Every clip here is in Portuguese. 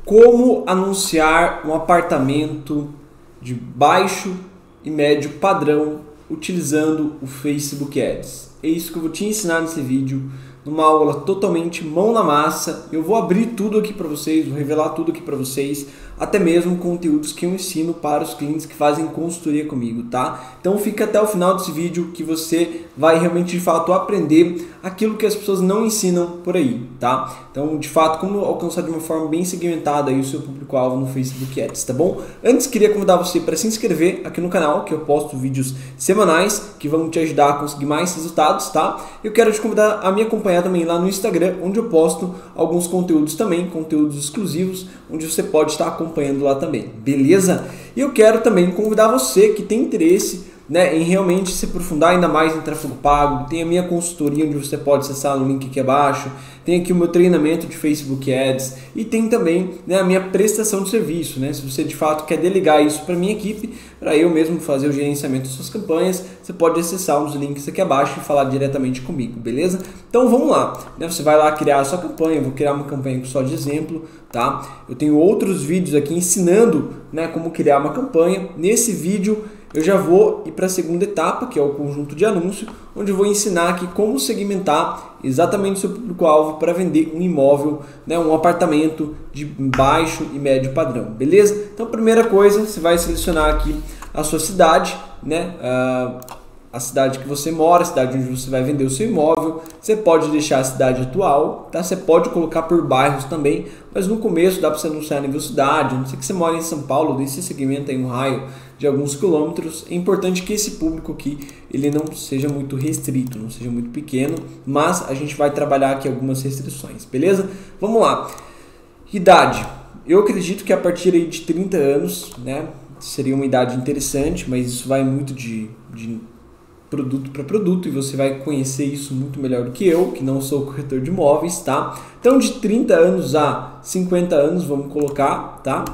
Como anunciar um apartamento de baixo e médio padrão utilizando o Facebook Ads. É isso que eu vou te ensinar nesse vídeo, numa aula totalmente mão na massa. Eu vou abrir tudo aqui para vocês, vou revelar tudo aqui para vocês, até mesmo conteúdos que eu ensino para os clientes que fazem consultoria comigo, tá? Então fica até o final desse vídeo que você vai realmente de fato aprender aquilo que as pessoas não ensinam por aí, tá? Então, de fato, como alcançar de uma forma bem segmentada aí o seu público-alvo no Facebook Ads, tá bom? Antes, queria convidar você para se inscrever aqui no canal, que eu posto vídeos semanais que vão te ajudar a conseguir mais resultados, tá? Eu quero te convidar a me acompanhar também lá no Instagram, onde eu posto alguns conteúdos também, conteúdos exclusivos, onde você pode estar acompanhando lá também, beleza? E eu quero também convidar você que tem interesse, né, em realmente se aprofundar ainda mais em tráfego pago. Tem a minha consultoria, onde você pode acessar no link aqui abaixo. Tem aqui o meu treinamento de Facebook Ads e tem também, né, a minha prestação de serviço, né? Se você de fato quer delegar isso para minha equipe, para eu mesmo fazer o gerenciamento das suas campanhas, você pode acessar os links aqui abaixo e falar diretamente comigo, beleza? Então vamos lá, né? Você vai lá criar a sua campanha. Eu vou criar uma campanha só de exemplo, tá? Eu tenho outros vídeos aqui ensinando, né, como criar uma campanha. Nesse vídeo eu já vou ir para a segunda etapa, que é o conjunto de anúncio, onde eu vou ensinar aqui como segmentar exatamente o seu público-alvo para vender um imóvel, né, um apartamento de baixo e médio padrão, beleza? Então, primeira coisa, você vai selecionar aqui a sua cidade, né, a cidade que você mora, a cidade onde você vai vender o seu imóvel. Você pode deixar a cidade atual, tá? Você pode colocar por bairros também, mas no começo dá para você anunciar a nível cidade. A não sei que você mora em São Paulo, desse segmento em um raio de alguns quilômetros. É importante que esse público aqui ele não seja muito restrito, não seja muito pequeno, mas a gente vai trabalhar aqui algumas restrições, beleza? Vamos lá. Idade. Eu acredito que a partir aí de 30 anos, né, seria uma idade interessante, mas isso vai muito de produto para produto e você vai conhecer isso muito melhor do que eu, que não sou corretor de imóveis, tá? Então, de 30 anos a 50 anos, vamos colocar, tá?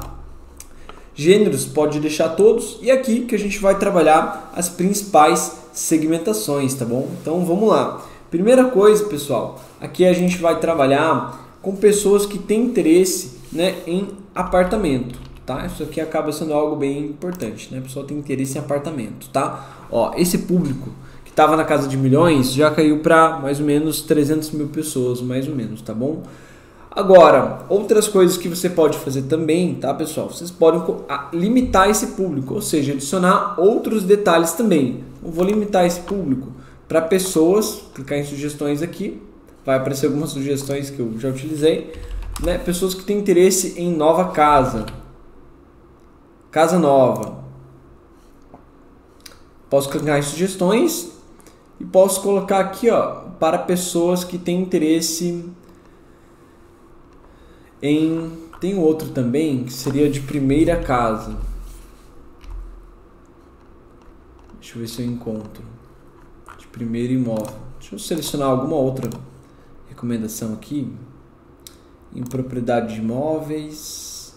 Gêneros, pode deixar todos. E aqui que a gente vai trabalhar as principais segmentações, tá bom? Então, vamos lá. Primeira coisa, pessoal, aqui a gente vai trabalhar com pessoas que têm interesse, né, em apartamento, tá? Isso aqui acaba sendo algo bem importante, né? A pessoa tem interesse em apartamento, tá? Ó, esse público que estava na casa de milhões já caiu para mais ou menos 300 mil pessoas, mais ou menos, tá bom? Agora, outras coisas que você pode fazer também, tá, pessoal? Vocês podem limitar esse público, ou seja, adicionar outros detalhes também. Eu vou limitar esse público para pessoas, clicar em sugestões aqui, vai aparecer algumas sugestões que eu já utilizei, né? Pessoas que têm interesse em nova casa, casa nova. Posso clicar em sugestões e posso colocar aqui, ó, para pessoas que têm interesse em... Tem outro também que seria de primeira casa. Deixa eu ver se eu encontro. De primeiro imóvel. Deixa eu selecionar alguma outra recomendação aqui. Em propriedade de imóveis.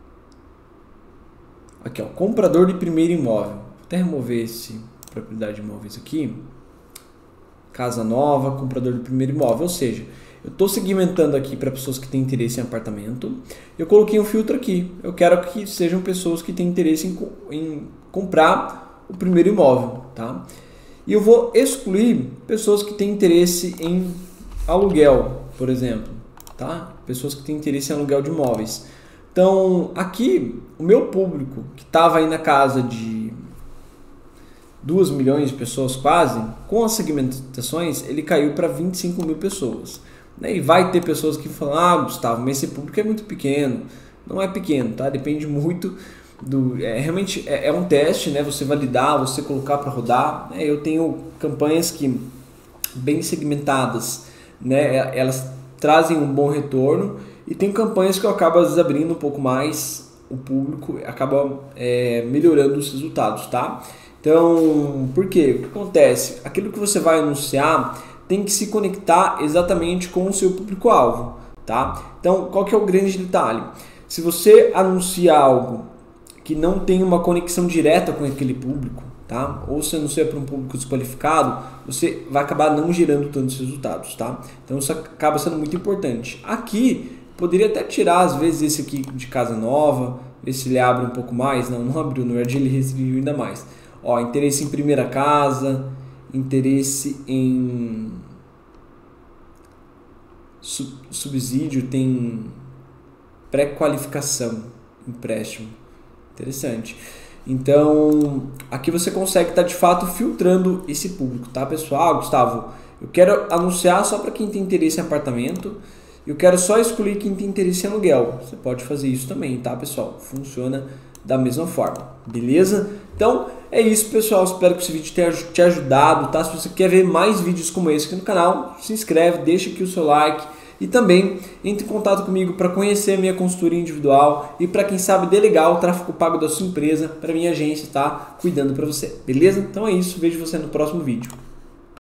Aqui, ó, comprador de primeiro imóvel. Vou até remover esse propriedade de imóveis aqui. Casa nova, comprador de primeiro imóvel. Ou seja, eu estou segmentando aqui para pessoas que têm interesse em apartamento. Eu coloquei um filtro aqui. Eu quero que sejam pessoas que têm interesse em comprar o primeiro imóvel, tá? E eu vou excluir pessoas que têm interesse em aluguel, por exemplo, tá? Pessoas que têm interesse em aluguel de imóveis. Então, aqui, o meu público, que estava aí na casa de 2 milhões de pessoas quase, com as segmentações, ele caiu para 25 mil pessoas. E vai ter pessoas que falam, ah, Gustavo, mas esse público é muito pequeno. Não é pequeno, tá? Depende muito do... realmente é um teste, né? Você validar, você colocar para rodar. Eu tenho campanhas que, bem segmentadas, né? Elas trazem um bom retorno. E tem campanhas que eu acabo desabrindo um pouco mais o público, acaba melhorando os resultados, tá? Então, por quê? O que acontece? Aquilo que você vai anunciar tem que se conectar exatamente com o seu público-alvo, tá? Então, qual que é o grande detalhe? Se você anuncia algo que não tem uma conexão direta com aquele público, tá? Ou se anuncia para um público desqualificado, você vai acabar não gerando tantos resultados, tá? Então, isso acaba sendo muito importante. Aqui, Poderia até tirar às vezes esse aqui de casa nova, ver se ele abre um pouco mais. Não abriu, no verdade ele restringiu ainda mais. Ó, interesse em primeira casa, interesse em subsídio, tem pré-qualificação, empréstimo. Interessante. Então, aqui você consegue estar de fato filtrando esse público, tá, pessoal? Gustavo, eu quero anunciar só para quem tem interesse em apartamento. Eu quero só escolher quem tem interesse em aluguel. Você pode fazer isso também, tá, pessoal? Funciona da mesma forma, beleza? Então, é isso, pessoal. Espero que esse vídeo tenha te ajudado, tá? Se você quer ver mais vídeos como esse aqui no canal, se inscreve, deixa aqui o seu like e também entre em contato comigo para conhecer a minha consultoria individual e para quem sabe delegar o tráfego pago da sua empresa para minha agência estar cuidando para você, beleza? Então é isso, vejo você no próximo vídeo.